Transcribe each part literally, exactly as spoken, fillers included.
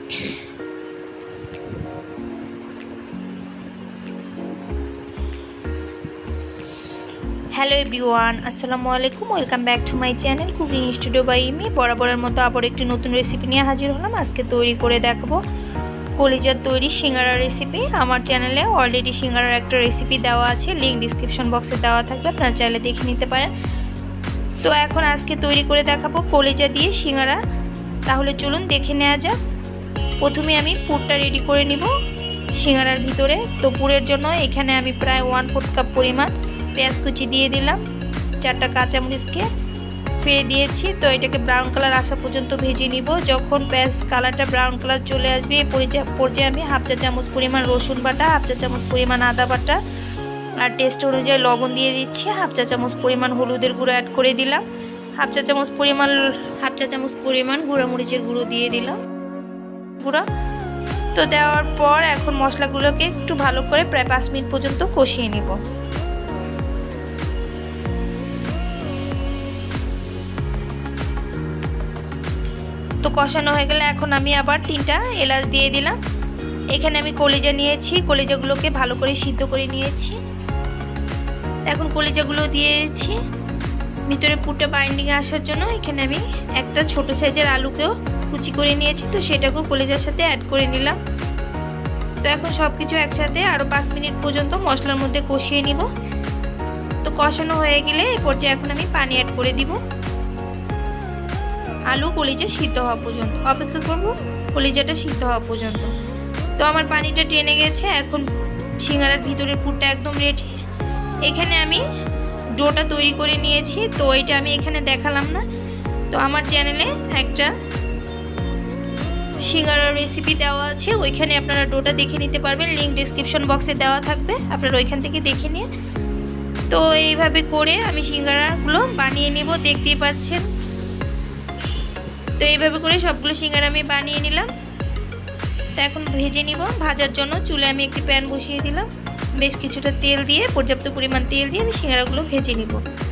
Hello everyone, আসসালামু আলাইকুম। Welcome back to my channel cooking studio by Imi. বরাবরের মতো আবার একটি নতুন রেসিপি নিয়ে হাজির হলাম। আজকে তৈরি করে দেখাবো কলিজার তৈরি সিঙ্গারা রেসিপি। আমার চ্যানেলে অলরেডি সিঙ্গারার একটা রেসিপি দেওয়া আছে, লিঙ্ক ডিসক্রিপশন বক্সে দেওয়া থাকবে, আপনারা চাইলে দেখে নিতে পারেন। তো এখন আজকে তৈরি করে দেখাবো কলিজা দিয়ে সিঙ্গারা। তাহলে চলুন দেখে নেওয়া যাক। প্রথমে আমি পুরটা রেডি করে নিব সিঙ্গারার ভিতরে। তো পুরের জন্য এখানে আমি প্রায় ওয়ান ফোর্থ কাপ পরিমাণ পেঁয়াজ কুচি দিয়ে দিলাম, চারটা কাঁচামরিচকে ফেলে দিয়েছি। তো এটাকে ব্রাউন কালার আসা পর্যন্ত ভেজে নিব। যখন পেঁয়াজ কালারটা ব্রাউন কালার চলে আসবে এই পর্যায়ে আমি হাফ চা চামচ পরিমাণ রসুন বাটা, হাফ চা চামচ পরিমাণ আদা বাটা আর টেস্ট অনুযায়ী লবণ দিয়ে দিচ্ছি। হাফ চা চামচ পরিমাণ হলুদের গুঁড়ো অ্যাড করে দিলাম, হাফ চা চামচ পরিমাণ হাফ চা চামচ পরিমাণ গুঁড়ামরিচের গুঁড়ো দিয়ে দিলাম গুঁড়ো। তো দেওয়ার পর এখন মশলাগুলোকে একটু ভালো করে প্রায় পাঁচ মিনিট পর্যন্ত কষিয়ে নেব। তো কষানো হয়ে গেলে এখন আমি আবার তিনটা এলাচ দিয়ে দিলাম। এখানে আমি কলিজা নিয়েছি, কলিজাগুলোকে ভালো করে সিদ্ধ করে নিয়েছি। এখন কলিজাগুলো দিয়েছি ভিতরে পুরটা বাইন্ডিংয়ে আসার জন্য। এখানে আমি একটা ছোট সাইজের আলুকেও কুচি করে নিয়েছি, তো সেটাকেও কলিজার সাথে অ্যাড করে নিলাম। তো এখন সব কিছু একসাথে আরও পাঁচ মিনিট পর্যন্ত মশলার মধ্যে কষিয়ে নিব। তো কষানো হয়ে গেলে এই পর্যায়ে এখন আমি পানি অ্যাড করে দিব। আলু কলিজা সিদ্ধ হওয়া পর্যন্ত অপেক্ষা করব, কলিজাটা সিদ্ধ হওয়া পর্যন্ত। তো আমার পানিটা টেনে গেছে, এখন সিঙ্গারার ভিতরের পুরটা একদম রেডি। এখানে আমি ডোটা তৈরি করে নিয়েছি, তো এটা আমি এখানে দেখালাম না। তো আমার চ্যানেলে একটা সিঙ্গারার রেসিপি দেওয়া আছে, ওইখানে আপনারা ডোটা দেখে নিতে পারবেন, লিঙ্ক ডিসক্রিপশন বক্সে দেওয়া থাকবে, আপনারা ওইখান থেকে দেখে নিন। তো এইভাবে করে আমি সিঙ্গারাগুলো বানিয়ে নেব, দেখতেই পাচ্ছেন। তো এইভাবে করে সবগুলো সিঙ্গারা আমি বানিয়ে নিলাম। তো এখন ভেজে নিব। ভাজার জন্য চুলে আমি একটি প্যান বসিয়ে দিলাম, বেশ কিছুটা তেল দিয়ে, পর্যাপ্ত পরিমাণ তেল দিয়ে আমি সিঙ্গারাগুলো ভেজে নিব।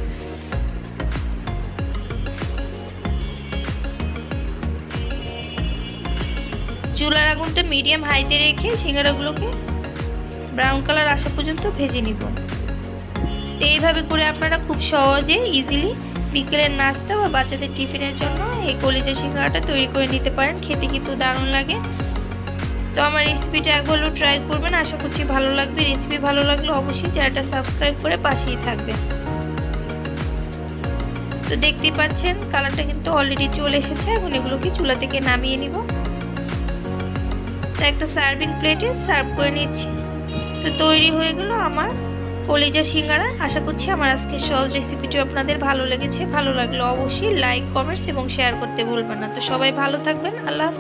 চুলার আগুনটা মিডিয়াম হাইতে রেখে সিঙ্গারাগুলোকে ব্রাউন কালার আসা পর্যন্ত ভেজে নিব। তো এইভাবে করে আপনারা খুব সহজে ইজিলি বিকেলের নাস্তা বা বাচ্চাদের টিফিনের জন্য এই কলিজা সিঙ্গারাটা তৈরি করে নিতে পারেন। খেতে কিন্তু দারুণ লাগে। তো আমার রেসিপিটা একবার ট্রাই করবেন, আশা করছি ভালো লাগবে। রেসিপি ভালো লাগলে অবশ্যই চ্যানেলটা সাবস্ক্রাইব করে পাশেই থাকবে। তো দেখতেই পাচ্ছেন কালারটা কিন্তু অলরেডি চলে এসেছে। এখন এগুলোকে চুলা থেকে নামিয়ে নিব। তো একটা সার্ভিং প্লেটে সার্ভ করে নিচ্ছি। তো তৈরি হয়ে গেল আমার কলিজা সিঙ্গারা। আশা করছি আমার আজকের সহজ রেসিপিটি আপনাদের ভালো লেগেছে। ভালো লাগলে অবশ্যই লাইক, কমেন্টস এবং শেয়ার করতে ভুলবেন না। তো সবাই ভালো থাকবেন। আল্লাহ।